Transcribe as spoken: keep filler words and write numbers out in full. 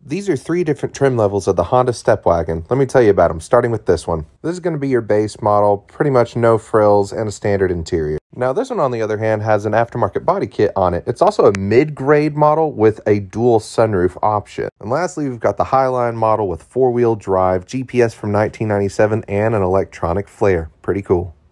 These are three different trim levels of the Honda Stepwagon. Let me tell you about them, starting with this one. This is going to be your base model, pretty much no frills and a standard interior. Now this one, on the other hand, has an aftermarket body kit on it. It's also a mid-grade model with a dual sunroof option. And lastly, we've got the Highline model with four-wheel drive, G P S from nineteen ninety-seven, and an electronic flare. Pretty cool.